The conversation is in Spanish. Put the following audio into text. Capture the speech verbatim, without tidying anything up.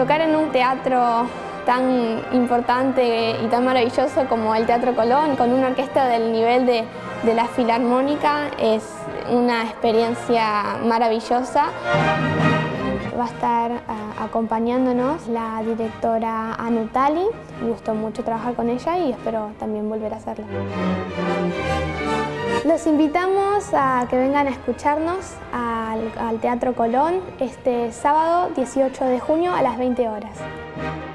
tocar en un teatro tan importante y tan maravilloso como el Teatro Colón, con una orquesta del nivel de, de la Filarmónica, es una experiencia maravillosa. Va a estar uh, acompañándonos la directora Anu Tali. Me gustó mucho trabajar con ella y espero también volver a hacerlo. Los invitamos a que vengan a escucharnos al, al Teatro Colón este sábado dieciocho de junio a las veinte horas.